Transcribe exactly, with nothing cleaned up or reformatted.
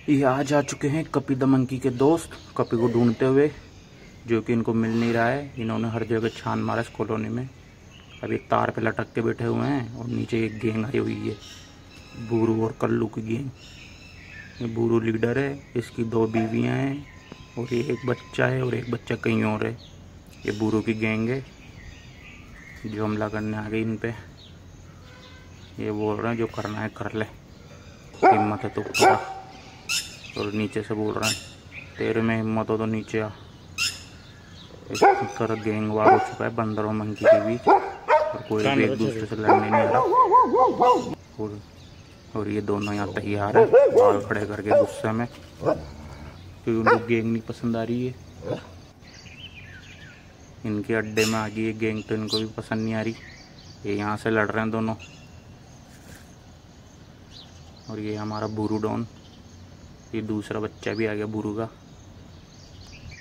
ये आज आ चुके हैं कपी द मंकी के दोस्त कपी को ढूंढते हुए, जो कि इनको मिल नहीं रहा है। इन्होंने हर जगह छान मारा इस कॉलोनी में। अभी तार पे लटक के बैठे हुए हैं और नीचे एक गैंग आई हुई है, बूरू और कल्लू की गैंग। ये बूरू लीडर है, इसकी दो बीवियां हैं और ये एक बच्चा है और एक बच्चा कहीं और है। ये बूरू की गैंग है जो हमला करने आ गई इन पे। ये बोल रहे हैं जो करना है कर ले, हिम्मत है तो पूरा। और नीचे से बोल रहे हैं तेरे में हिम्मत हो तो नीचे आ। कर गैंग वार हो चुका है बंदर और मंकी के बीच और कोई भी एक दूसरे से लड़ने नहीं आ रहा। और, और ये दोनों यहाँ तैयार है बाल खड़े करके गुस्से में, क्योंकि उनको गैंग नहीं पसंद आ रही है। इनके अड्डे में आ गई ये गैंग तो इनको भी पसंद नहीं आ रही। ये यहाँ से लड़ रहे हैं दोनों। और ये हमारा बूरू डॉन, ये दूसरा बच्चा भी आ गया बूरू का।